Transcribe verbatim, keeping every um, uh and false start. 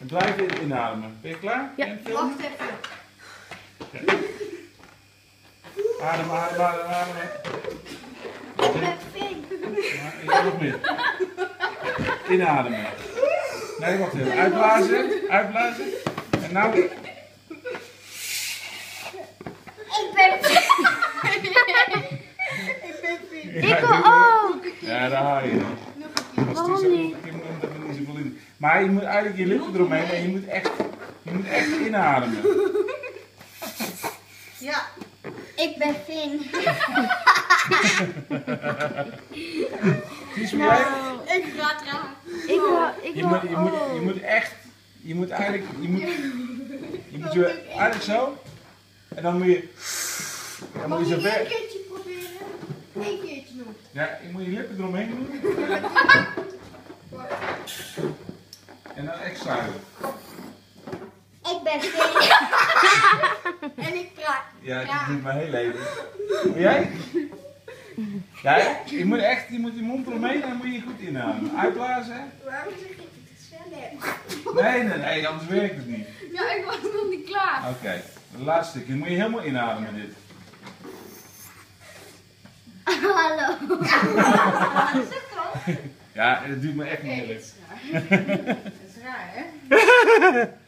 blijf even inademen. Ben je klaar? Ja. Wacht even. Ja. Adem, adem, adem, adem. Ik ben Finn. Ja, nog meer. Inademen. Nee, wacht even. Uitblazen. Uitblazen. En nou. Ik ben Finn. Ik ben Finn. Ja, Ik doe- ook. Ja, daar haal je hem. Waarom niet? Ik heb er niet zoveel in. Maar je moet eigenlijk je lippen eromheen en je moet echt, je moet echt inademen. Ja. Ik ben Finn. Kies voor jij? Ik ga het raar. Ik wil, ik Je wil moet, je, moet, je ook. moet echt, je moet eigenlijk, je moet, je moet je eigenlijk zo. En dan moet je, dan moet Mag je ik zo één ver. keertje proberen? Eén keertje nog. Ja, je moet je lippen eromheen doen. En dan echt zuigen. Ik ben Finn. En ik praat. Ja, dat doet mijn hele leven. Wil jij? Ja, je moet echt, je moet je mond eromheen en dan moet je goed inademen. Uitblazen. Hè? Waarom zeg je het zelf? Nee, nee, nee, anders werkt het niet. Ja, ik was nog niet klaar. Oké, okay, het laatste stukje. Dan moet je helemaal inademen dit. Hallo. Ja, dat duurt me echt niet heel even. Dat is raar, hè?